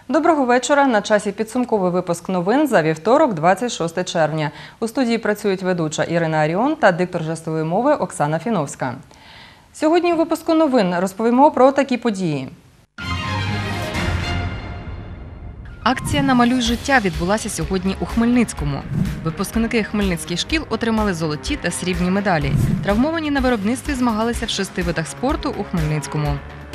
Доброго вечора. На часі підсумковий випуск новин за вівторок, 26 червня. У студії працюють ведуча Ірина Аріон та диктор жестової мови Оксана Фіновська. Сьогодні у випуску новин розповімо про такі події. Акція «Намалюй життя» відбулася сьогодні у Хмельницькому. Випускники хмельницьких шкіл отримали золоті та срібні медалі. Травмовані на виробництві змагалися в 6 видах спорту у Хмельницькому.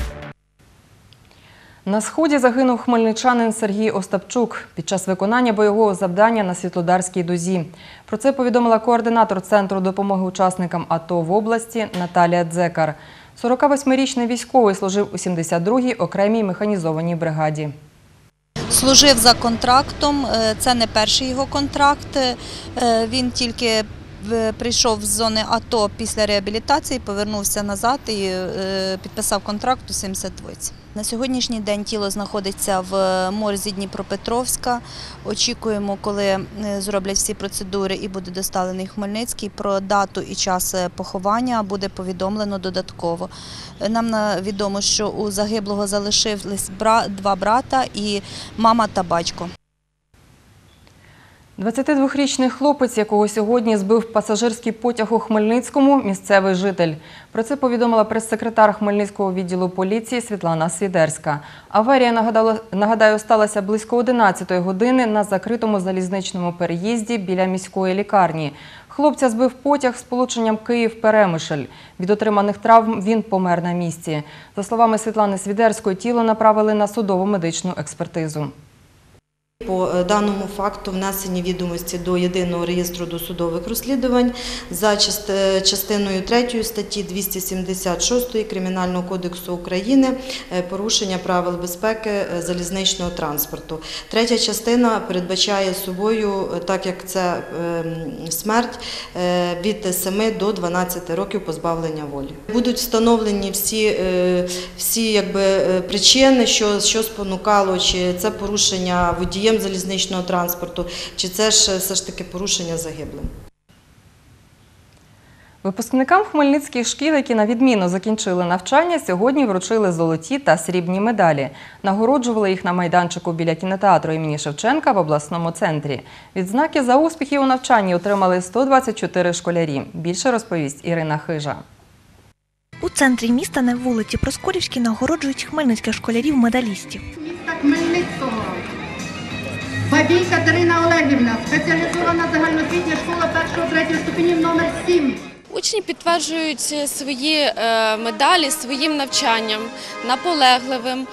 На Сході загинув хмельничанин Сергій Остапчук під час виконання бойового завдання на Світлодарській дузі. Про це повідомила координатор Центру допомоги учасникам АТО в області Наталія Дзекар. 48-річний військовий служив у 72-й окремій механізованій бригаді. Служив за контрактом, це не перший його контракт, він тільки прийшов з зони АТО після реабілітації, повернувся назад і підписав контракт у 72-й. На сьогоднішній день тіло знаходиться в морзі Дніпропетровська. Очікуємо, коли зроблять всі процедури і буде доставлений Хмельницький. Про дату і час поховання буде повідомлено додатково. Нам відомо, що у загиблого залишились 2 брата і мама та батько. 22-річний хлопець, якого сьогодні збив пасажирський потяг у Хмельницькому, місцевий житель. Про це повідомила прес-секретар Хмельницького відділу поліції Світлана Свідерська. Аварія, нагадаю, сталася близько 11-ї години на закритому залізничному переїзді біля міської лікарні. Хлопця збив потяг з сполученням Київ-Перемишль. Від отриманих травм він помер на місці. За словами Світлани Свідерської, тіло направили на судово-медичну експертизу. По даному факту внесені відомості до Єдиного реєстру досудових розслідувань за частиною 3 статті 276 Кримінального кодексу України порушення правил безпеки залізничного транспорту. Третя частина передбачає собою, так як це смерть, від 7 до 12 років позбавлення волі. Будуть встановлені всі причини, що спонукало, чи це порушення водієм залізничного транспорту, чи це ж все ж таки порушення загиблим. Випускникам хмельницьких шкіл, які на відмінно закінчили навчання, сьогодні вручили золоті та срібні медалі. Нагороджували їх на майданчику біля кінотеатру імені Шевченка в обласному центрі. Відзнаки за успіхи у навчанні отримали 124 школярі. Більше розповість Ірина Хижа. У центрі міста на вулиці Проскурівській нагороджують хмельницьких школярів-медалістів. Міста Хмельницького. Бабій Катерина Олегівна, спеціалізована загальноосвітня школа 1-3 ступенів номер 7. Учні підтверджують свої медалі своїм навчанням, наполегливим.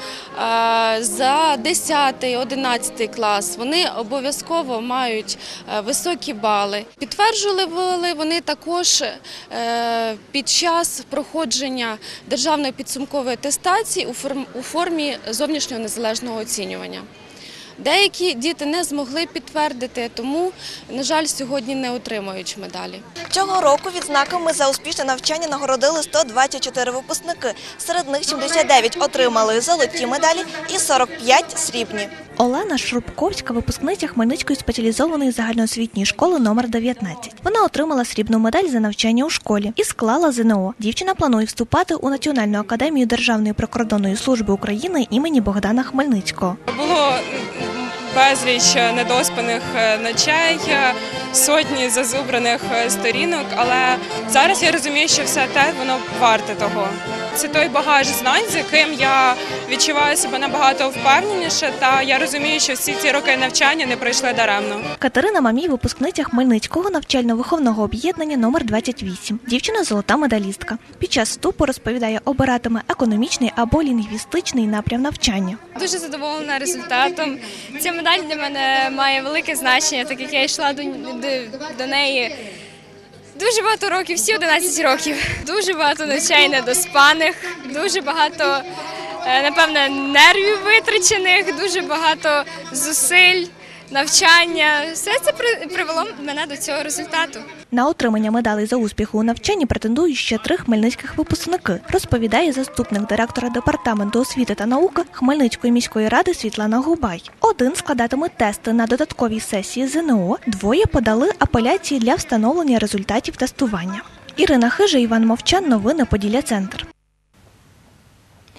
За 10-11 клас вони обов'язково мають високі бали. Підтверджували вони також під час проходження державної підсумкової атестації у формі зовнішнього незалежного оцінювання. Деякі діти не змогли підтвердити, тому, на жаль, сьогодні не отримують медалі. Цього року відзнаками за успішне навчання нагородили 124 випускники. Серед них 79 отримали золоті медалі і 45 – срібні. Олена Шрубковська – випускниця Хмельницької спеціалізованої загальноосвітньої школи номер 19. Вона отримала срібну медаль за навчання у школі і склала ЗНО. Дівчина планує вступати у Національну академію Державної прикордонної служби України імені Богдана Хмельницького. Було безліч недоспаних ночей, сотні зазубраних сторінок, але зараз я розумію, що все те, воно варте того. Це той багаж знань, з яким я відчуваю себе набагато впевненіше, та я розумію, що всі ці роки навчання не пройшли даремно. Катерина Мамій – випускниця Хмельницького навчально-виховного об'єднання номер 28. Дівчина – золота медалістка. Під час вступу, розповідає, обиратиме економічний або лінгвістичний напрям навчання. Дуже задоволена результатом. Ця медаль для мене має велике значення, так як я йшла до неї дуже багато років, всі 11 років. Дуже багато ночей недоспаних, дуже багато, напевне, нервів витрачених, дуже багато зусиль, навчання. Все це привело мене до цього результату. На отримання медалей за успіхи у навчанні претендують ще 3 хмельницьких випускники, розповідає заступник директора Департаменту освіти та науки Хмельницької міської ради Світлана Губай. 1 складатиме тести на додатковій сесії ЗНО, 2 подали апеляції для встановлення результатів тестування. Ірина Хижа, Іван Мовчан, новини Поділля Центр.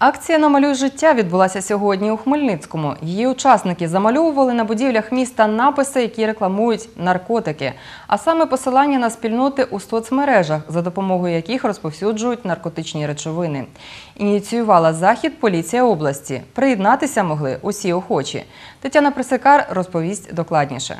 Акція «Намалюй життя» відбулася сьогодні у Хмельницькому. Її учасники замальовували на будівлях міста написи, які рекламують наркотики, а саме посилання на спільноти у соцмережах, за допомогою яких розповсюджують наркотичні речовини. Ініціювала захід поліція області. Приєднатися могли усі охочі. Тетяна Присикар розповість докладніше.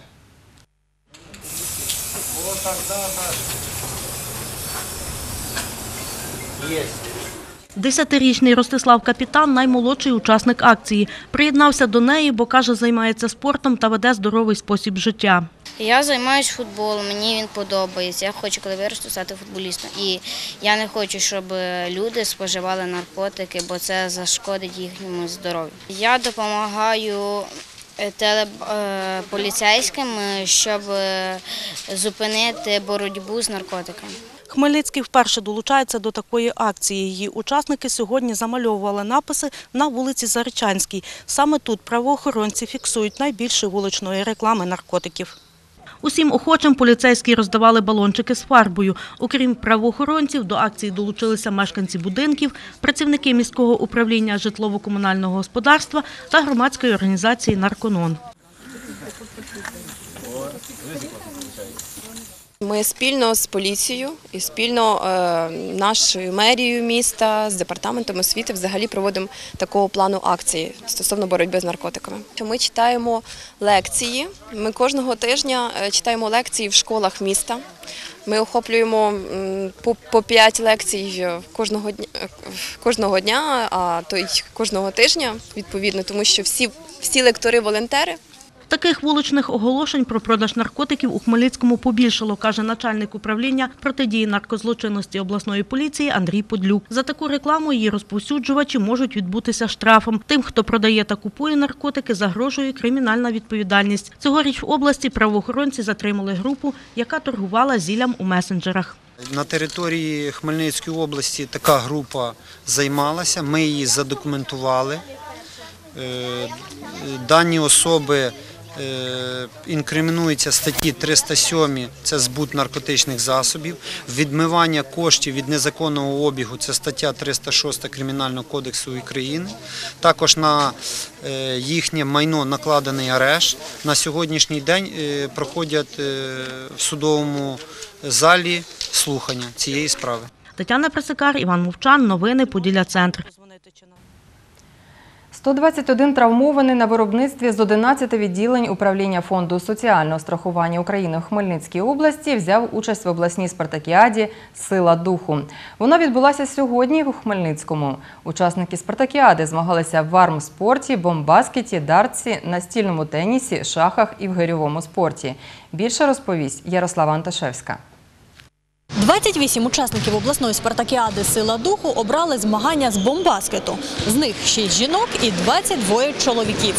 Десятирічний Ростислав Капітан – наймолодший учасник акції. Приєднався до неї, бо, каже, займається спортом та веде здоровий спосіб життя. Я займаюся футболом, мені він подобається. Я хочу, коли виросту, стати футболістом. І я не хочу, щоб люди споживали наркотики, бо це зашкодить їхньому здоров'ю. Я допомагаю поліцейським, щоб зупинити боротьбу з наркотиками. Хмельницький вперше долучається до такої акції. Її учасники сьогодні замальовували написи на вулиці Заречанській. Саме тут правоохоронці фіксують найбільше вуличної реклами наркотиків. Усім охочим поліцейські роздавали балончики з фарбою. Окрім правоохоронців, до акції долучилися мешканці будинків, працівники міського управління житлово-комунального господарства та громадської організації «Нарконон». Ми спільно з поліцією і спільно нашою мерією міста, з департаментом освіти взагалі проводимо такого плану акції стосовно боротьби з наркотиками. Ми читаємо лекції, ми кожного тижня читаємо лекції в школах міста. Ми охоплюємо по 5 лекцій кожного дня, а то й кожного тижня, відповідно, тому що всі лектори – волонтери. Таких вуличних оголошень про продаж наркотиків у Хмельницькому побільшало, каже начальник управління протидії наркозлочинності обласної поліції Андрій Подлюк. За таку рекламу її розповсюджувачі можуть відбутися штрафом. Тим, хто продає та купує наркотики, загрожує кримінальна відповідальність. Цьогоріч в області правоохоронці затримали групу, яка торгувала зіллям у месенджерах. На території Хмельницької області така група займалася, ми її задокументували. Дані особи інкримінуються статті 307 – це збут наркотичних засобів, відмивання коштів від незаконного обігу – це стаття 306 Кримінального кодексу України. Також на їхнє майно накладений арешт. На сьогоднішній день проходять в судовому залі слухання цієї справи. Тетяна Присикар, Іван Мовчан. Новини Поділля-Центр. 121 травмований на виробництві з 11 відділень управління Фонду соціального страхування України у Хмельницькій області взяв участь в обласній спартакіаді «Сила духу». Вона відбулася сьогодні у Хмельницькому. Учасники спартакіади змагалися в армспорті, бомбаскеті, дартсі, настільному тенісі, шахах і в гирьовому спорті. Більше розповість Ярослава Анташевська. 28 учасників обласної спартакіади «Сила духу» обрали змагання з бомбаскету. З них 6 жінок і 22 чоловіків.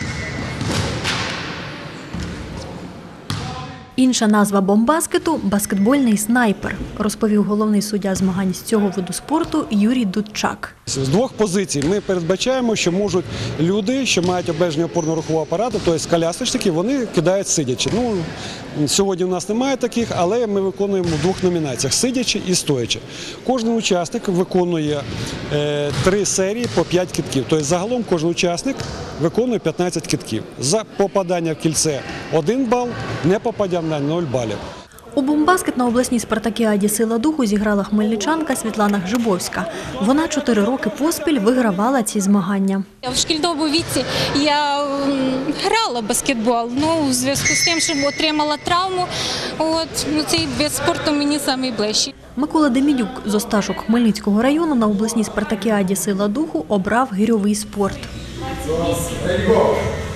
Інша назва бомбаскету – баскетбольний снайпер, розповів головний суддя змагань з цього виду спорту Юрій Дудчак. З двох позицій ми передбачаємо, що можуть люди, що мають обмеження опорно-рухового апарату, тобто колясочники, вони кидають сидячи. Сьогодні у нас немає таких, але ми виконуємо в двох номінаціях – сидячи і стоячи. Кожен учасник виконує 3 серії по 5 кидків. Тобто загалом кожен учасник виконує 15 кидків. За попадання в кільце – 1 бал, не попадання – 0 балів. У бомбаскет на обласній спартакіаді «Сила духу» зіграла хмельничанка Світлана Гжибовська. Вона 4 роки поспіль вигравала ці змагання. В шкільному віці я грала в баскетбол, у зв'язку з тим, що отримала травму, цей вид спорту мені найближчий. Микола Демідюк з Осташок Хмельницького району на обласній спартакіаді «Сила духу» обрав гирьовий спорт. 29.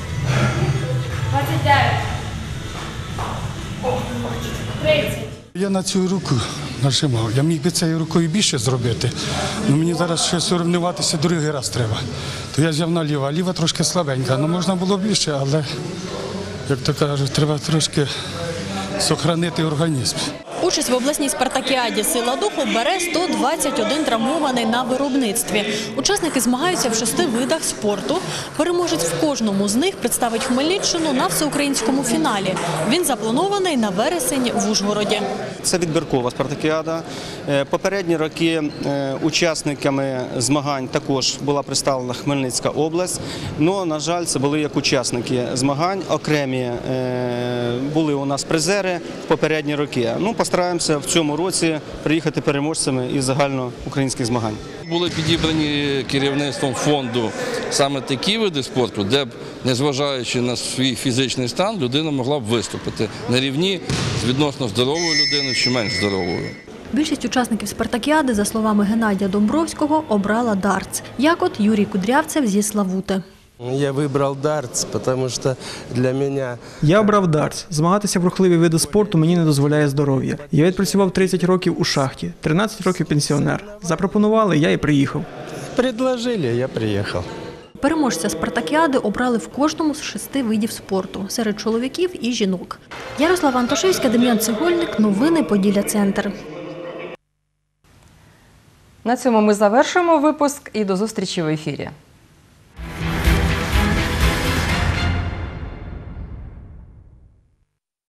Я на цю руку нажимав. Я міг би цією рукою більше зробити, але мені зараз ще соревнуватися другий раз треба. То я взяв на ліва, а ліва трошки слабенька. Можна було більше, але, як то кажуть, треба трошки зберігати організм. Участь в обласній спартакіаді «Сила духу» бере 121 травмований на виробництві. Учасники змагаються в 6 видах спорту. Переможець в кожному з них представить Хмельниччину на всеукраїнському фіналі. Він запланований на вересень в Ужгороді. Це відбіркова спартакіада. Попередні роки учасниками змагань також була представлена Хмельницька область. Але, на жаль, це були як учасники змагань. Окремі були у нас призери в попередні роки. Постараємося в цьому році приїхати переможцями із загальноукраїнських змагань. Були підібрані керівництвом фонду саме такі види спорту, де б, незважаючи на свій фізичний стан, людина могла б виступити на рівні з відносно здоровою людиною чи менш здоровою. Більшість учасників спартакіади, за словами Геннадія Домбровського, обрала дартс. Як от Юрій Кудрявцев зі Славути. Я вибрав дартс, тому що для мене... Я обрав дартс. Змагатися в рухливі види спорту мені не дозволяє здоров'я. Я відпрацював 30 років у шахті, 13 років пенсіонер. Запропонували, я і приїхав. Предложили, я приїхав. Переможця спартакіади обрали в кожному з 6 видів спорту, серед чоловіків і жінок. Ярослава Антошевська, Дем'ян Цегольник, новини Поділля-Центр. На цьому ми завершуємо випуск і до зустрічі в ефірі.